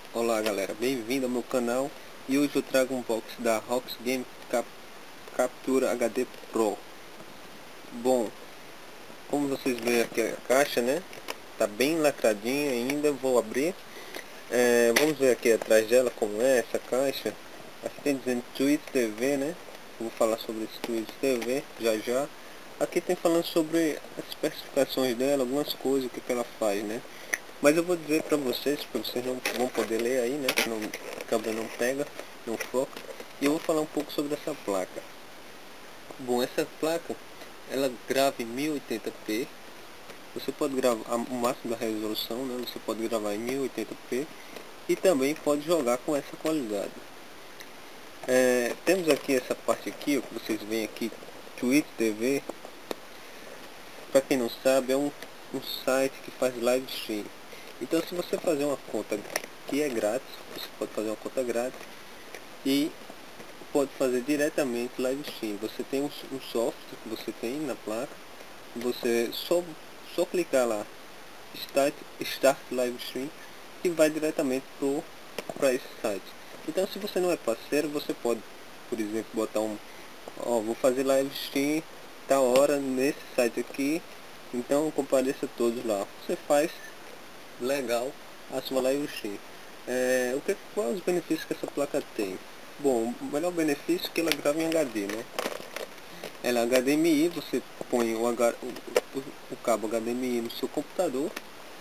Olá galera, bem-vindo ao meu canal. E hoje eu trago um box da Rox Game Capture HD Pro. Bom, como vocês veem aqui a caixa, né? Tá bem lacradinha ainda, vou abrir. Vamos ver aqui atrás dela como é essa caixa. Aqui tem dizendo Twitch TV, né? Vou falar sobre esse Twitch TV já. Aqui tem falando sobre as especificações dela, algumas coisas, o que ela faz, né? Mas eu vou dizer para vocês não vão poder ler aí, né? Não, a câmera não pega, não foca. E eu vou falar um pouco sobre essa placa. Bom, essa placa, ela grava em 1080p. Você pode gravar o máximo da resolução, né? Você pode gravar em 1080p e também pode jogar com essa qualidade. Temos aqui essa parte aqui, ó, que vocês veem aqui, Twitch TV. Para quem não sabe, é um site que faz live stream. Então, se você fazer uma conta que é grátis, você pode fazer uma conta grátis e pode fazer diretamente live stream. Você tem um software que você tem na placa, você só clicar lá Start Live Stream e vai diretamente para esse site. Então, se você não é parceiro, você pode, por exemplo, botar vou fazer live stream tal hora nesse site aqui, então compareça todos lá. Você faz legal a sua live stream. Quais os benefícios que essa placa tem? Bom, o melhor benefício é que ela grava em HD, né? Ela é HDMI, você põe o cabo HDMI no seu computador,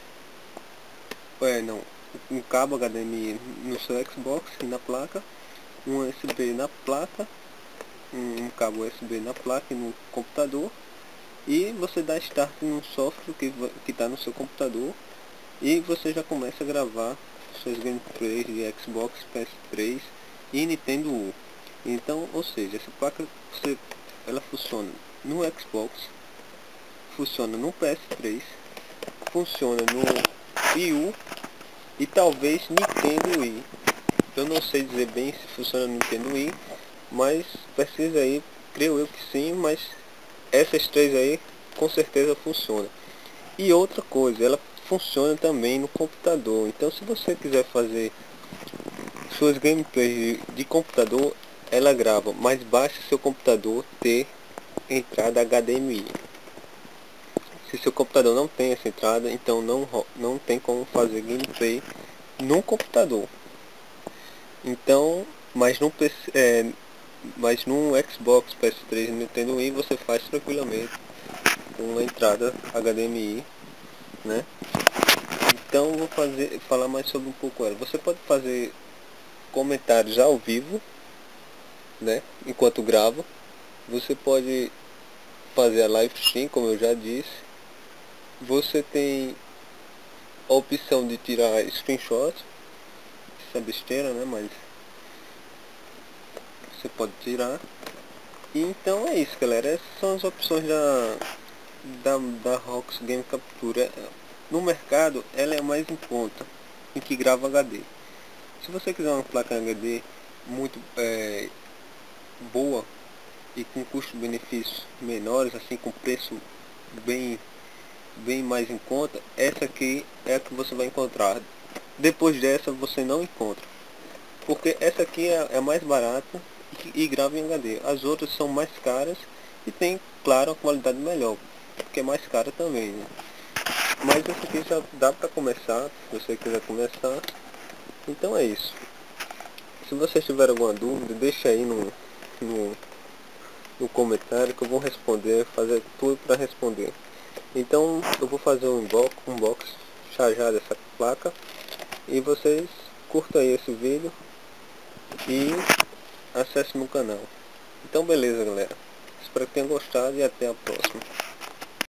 um cabo HDMI no seu Xbox e na placa, um USB na placa, um cabo USB na placa e no computador, e você dá start num software que está no seu computador e você já começa a gravar suas gameplays de Xbox, PS3 e Nintendo Wii. Então, ou seja, essa placa ela funciona no Xbox, funciona no PS3, funciona no Wii U e talvez Nintendo Wii. Eu não sei dizer bem se funciona no Nintendo Wii, mas pesquisa aí, creio eu que sim, mas essas três aí com certeza funcionam. E outra coisa, ela funciona também no computador. Então, se você quiser fazer suas gameplays de computador, ela grava, mas basta seu computador ter entrada HDMI. Se seu computador não tem essa entrada, então não tem como fazer gameplay no computador. Então, mas no Xbox, PS3 e Nintendo Wii você faz tranquilamente com uma entrada HDMI, né? Então vou falar mais sobre um pouco ela. Você pode fazer comentários ao vivo, né? Enquanto grava. Você pode fazer a live stream, como eu já disse. Você tem a opção de tirar screenshot. Isso é besteira, né? Mas você pode tirar. E então é isso, galera. Essas são as opções da Rox Game Capture. No mercado, ela é a mais em conta, em que grava HD. Se você quiser uma placa HD muito boa e com custo-benefício menores, assim, com preço bem mais em conta, essa aqui é a que você vai encontrar. Depois dessa você não encontra, porque essa aqui é a mais barata e grava em HD. As outras são mais caras e tem, claro, uma qualidade melhor, porque é mais cara também, né? Mas essa aqui já dá para começar, se você quiser começar. Então é isso. Se vocês tiverem alguma dúvida, deixa aí no comentário que eu vou responder, fazer tudo para responder. Então eu vou fazer um unbox já dessa placa e vocês curtam aí esse vídeo e acessem meu canal. Então beleza, galera, espero que tenham gostado e até a próxima.